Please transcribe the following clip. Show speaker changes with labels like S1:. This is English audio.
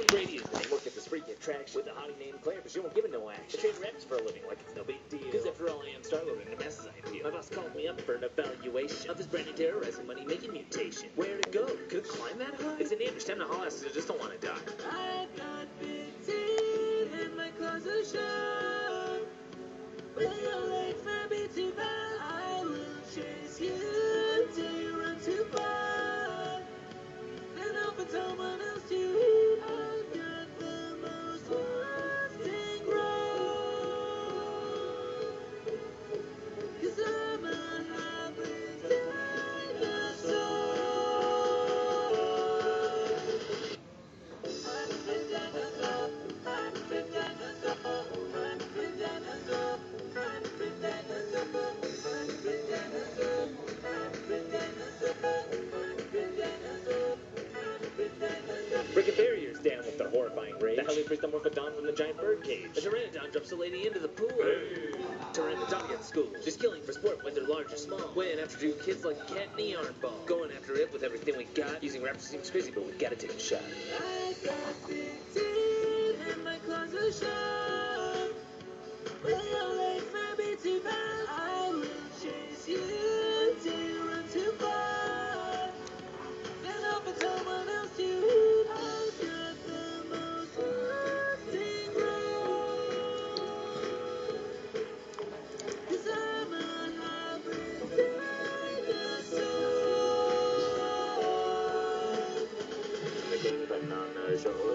S1: Brady is the name. Work at this freaky attraction with a hottie named Claire, but she won't give it no action. I trade reps for a living like it's no big deal. Cause after all, I am star-loaded and the messes I feel. My boss called me up for an evaluation of this brand new terrorizing money-making mutation. Where to go? Could it climb that high? It's an Andrew stem to haul asses. I just don't want to die.
S2: I've got big teeth and my claws are sharp. When your legs might be too bad, I will chase you until you run too far. Then I'll find someone else to eat. I've got the most lasting growth. 'Cause I'm a hybrid dinosaur. Hybrid dinosaur, hybrid dinosaur, hybrid dinosaur, hybrid dinosaur, hybrid dinosaur, hybrid dinosaur, hybrid dinosaur, hybrid dinosaur.
S1: Breaking barriers down with their horrifying rage. The Heliopriston Morphodon from the giant bird cage. A Pteranodon drops a lady into the pool. Pteranodon at school, just killing for sport whether large or small. Went after two kids like a cat in the yarn ball. Going after it with everything we got. Using raptors seems crazy, but we gotta take a shot.
S2: I've got big teeth and my claws are sharp. When your legs might be too fast, I will chase you until you run too far. Then I'll find someone else to eat. I've got the most lasting growth. 'Cause I'm a hybrid dinosaur.
S1: Banana show.